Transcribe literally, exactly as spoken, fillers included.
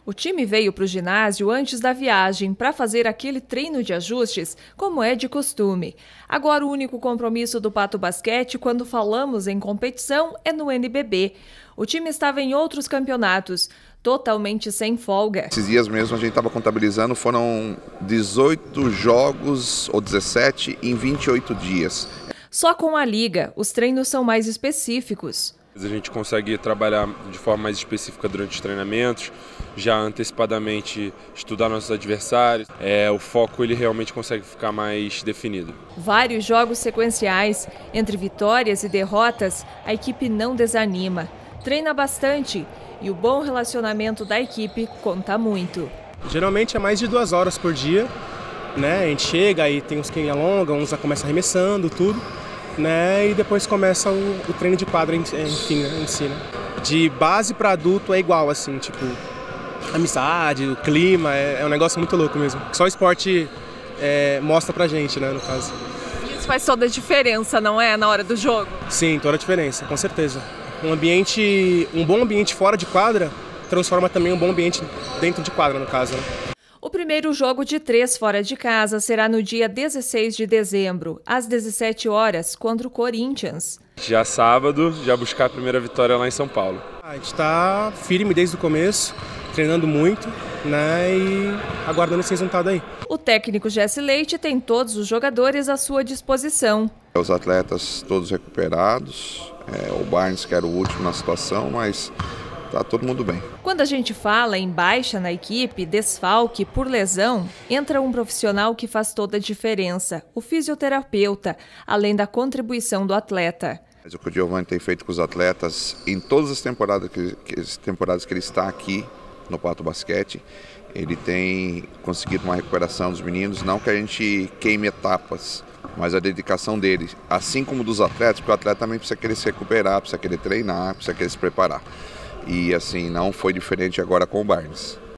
O time veio para o ginásio antes da viagem para fazer aquele treino de ajustes, como é de costume. Agora o único compromisso do Pato Basquete quando falamos em competição é no N B B. O time estava em outros campeonatos, totalmente sem folga. Esses dias mesmo a gente estava contabilizando, foram dezoito jogos ou dezessete em vinte e oito dias. Só com a liga, os treinos são mais específicos. A gente consegue trabalhar de forma mais específica durante os treinamentos, já antecipadamente estudar nossos adversários. É, o foco ele realmente consegue ficar mais definido. Vários jogos sequenciais, entre vitórias e derrotas, a equipe não desanima. Treina bastante e o bom relacionamento da equipe conta muito. Geralmente é mais de duas horas por dia, né? A gente chega e tem uns que alongam, uns já começam arremessando, tudo. Né, e depois começa o, o treino de quadra, enfim, né, em si, né? De base para adulto é igual, assim, tipo, amizade, o clima, é, é um negócio muito louco mesmo. Só o esporte é, mostra pra gente, né, no caso. Isso faz toda a diferença, não é, na hora do jogo? Sim, toda a diferença, com certeza. Um ambiente, um bom ambiente fora de quadra transforma também um bom ambiente dentro de quadra, no caso, né? O primeiro jogo de três fora de casa será no dia dezesseis de dezembro, às dezessete horas, contra o Corinthians. Já sábado, já buscar a primeira vitória lá em São Paulo. A gente está firme desde o começo, treinando muito, né, e aguardando esse resultado aí. O técnico Jesse Leite tem todos os jogadores à sua disposição. Os atletas todos recuperados, é, o Barnes que era o último na situação, mas tá todo mundo bem. Quando a gente fala em baixa na equipe, desfalque por lesão, entra um profissional que faz toda a diferença, o fisioterapeuta, além da contribuição do atleta. Mas o que o Giovanni tem feito com os atletas em todas as temporadas que, que, as temporadas que ele está aqui no Pato Basquete, ele tem conseguido uma recuperação dos meninos, não que a gente queime etapas, mas a dedicação dele, assim como dos atletas, porque o atleta também precisa querer se recuperar, precisa querer treinar, precisa querer se preparar. E assim, não foi diferente agora com o Barnes.